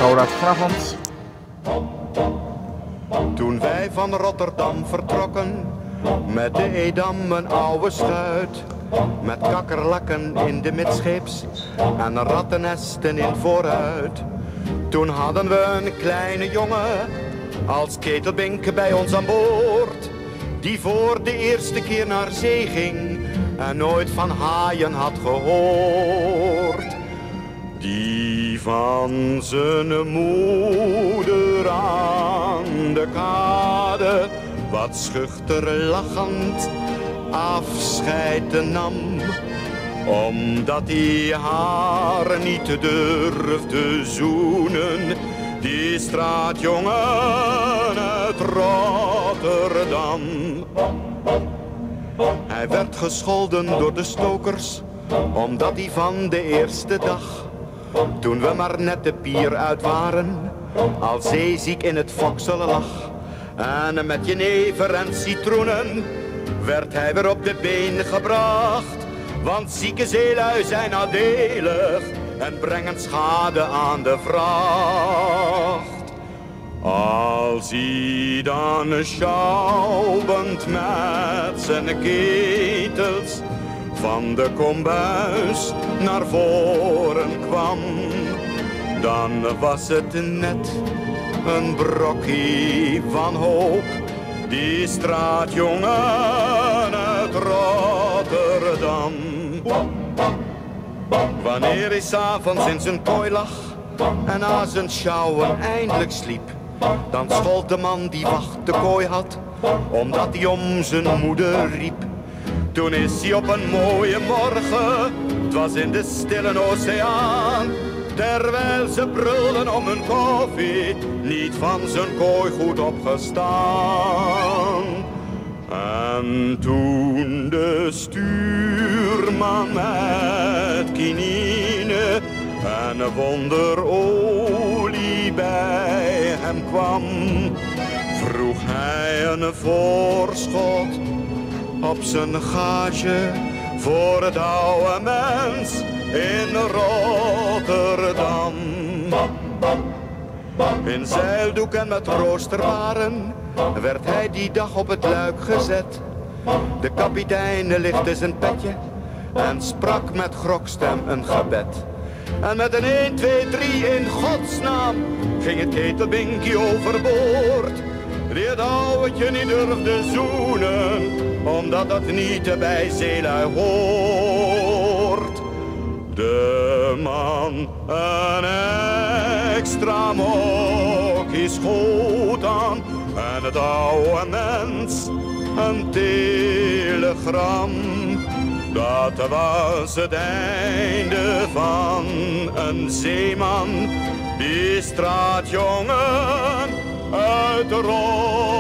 Roda vanavond. Toen wij van Rotterdam vertrokken, met de Edam een oude schuit, met kakkerlakken in de midscheeps en rattennesten in vooruit. Toen hadden we een kleine jongen als ketelbink bij ons aan boord, die voor de eerste keer naar zee ging en nooit van haaien had gehoord. Die van zijn moeder aan de kade wat schuchter lachend afscheid nam, omdat hij haar niet durfde zoenen, die straatjongen uit Rotterdam. Hij werd gescholden door de stokers, omdat hij van de eerste dag, toen we maar net de pier uit waren, al zeeziek in het fokselen lag. En met jenever en citroenen werd hij weer op de been gebracht, want zieke zeelui zijn nadelig en brengen schade aan de vracht. Als hij dan schouwend met zijn ketels van de kombuis naar voren kwam, dan was het net een brokkie van hoop, die straatjongen uit Rotterdam. Wanneer hij 's avonds in zijn kooi lag en na zijn sjouwen eindelijk sliep, dan schold de man die wacht de kooi had, omdat hij om zijn moeder riep. Toen is hij op een mooie morgen, het was in de stille oceaan, terwijl ze brulden om hun koffie, niet van zijn kooi goed opgestaan. En toen de stuurman met kinine en wonderolie bij hem kwam, vroeg hij een voorschot op zijn gage voor het oude mens in Rotterdam. In zeildoek en met roosterwaren werd hij die dag op het luik gezet. De kapitein lichtte zijn petje en sprak met grokstem een gebed. En met een 1, 2, 3 in godsnaam ging het ketelbinkie overboord, die het ouwetje niet durfde zoenen, omdat dat niet bij zeelui hoort. De man een extra mokkie schoot aan en het oude mens een telegram. Dat was het einde van een zeeman, die straatjongen uit Rotterdam.